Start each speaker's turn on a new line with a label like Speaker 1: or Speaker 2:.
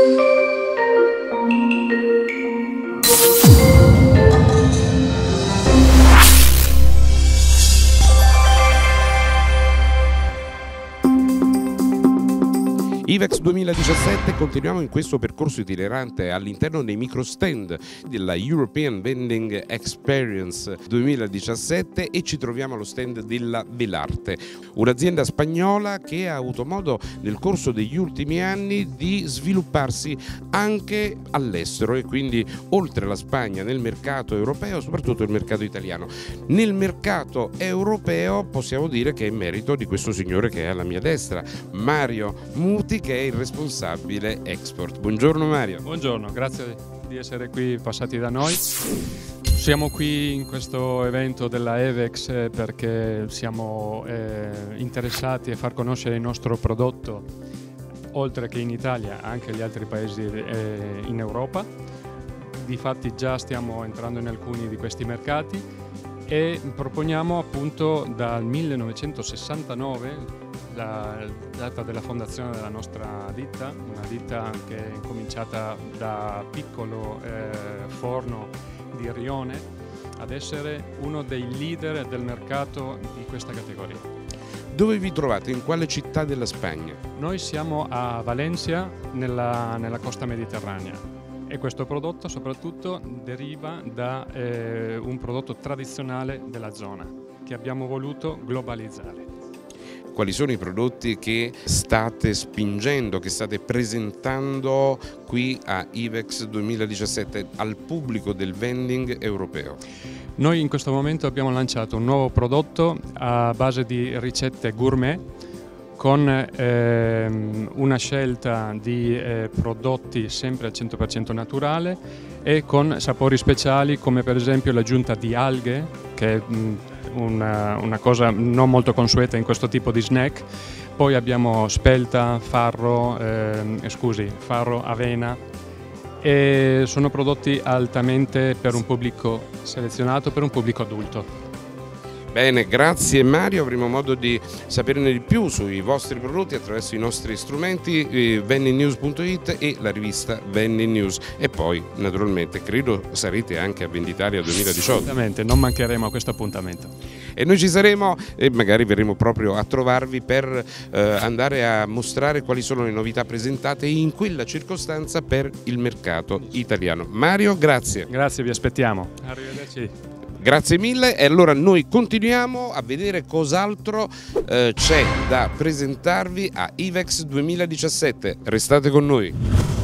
Speaker 1: IVEX 2017, continuiamo in questo percorso itinerante all'interno dei microstand della European Vending Experience 2017 e ci troviamo allo stand della Velarte, un'azienda spagnola che ha avuto modo nel corso degli ultimi anni di svilupparsi anche all'estero e quindi oltre la Spagna nel mercato europeo, soprattutto il mercato italiano. Nel mercato europeo possiamo dire che è merito di questo signore che è alla mia destra, Mario Muti, che è il responsabile export. Buongiorno Mario.
Speaker 2: Buongiorno, grazie di essere qui passati da noi. Siamo qui in questo evento della EVEX perché siamo interessati a far conoscere il nostro prodotto oltre che in Italia anche agli altri paesi in Europa. Difatti già stiamo entrando in alcuni di questi mercati e proponiamo appunto dal 1969 la data della fondazione della nostra ditta, una ditta che è cominciata da piccolo forno di rione ad essere uno dei leader del mercato di questa categoria.
Speaker 1: Dove vi trovate? In quale città della Spagna?
Speaker 2: Noi siamo a Valencia, nella costa mediterranea, e questo prodotto soprattutto deriva da un prodotto tradizionale della zona che abbiamo voluto globalizzare.
Speaker 1: Quali sono i prodotti che state spingendo, che state presentando qui a IVEX 2017 al pubblico del vending europeo?
Speaker 2: Noi in questo momento abbiamo lanciato un nuovo prodotto a base di ricette gourmet con una scelta di prodotti sempre al 100% naturale e con sapori speciali come per esempio l'aggiunta di alghe, che è una cosa non molto consueta in questo tipo di snack. Poi abbiamo spelta, farro, avena, e sono prodotti altamente per un pubblico selezionato, per un pubblico adulto.
Speaker 1: Bene, grazie Mario, avremo modo di saperne di più sui vostri prodotti attraverso i nostri strumenti vendingnews.it e la rivista Vending News, e poi naturalmente credo sarete anche a Venditalia 2018.
Speaker 2: Assolutamente, non mancheremo a questo appuntamento.
Speaker 1: E noi ci saremo e magari verremo proprio a trovarvi per andare a mostrare quali sono le novità presentate in quella circostanza per il mercato italiano. Mario, grazie.
Speaker 2: Grazie, vi aspettiamo. Arrivederci.
Speaker 1: Grazie mille, e allora noi continuiamo a vedere cos'altro c'è da presentarvi a IVEX 2017. Restate con noi.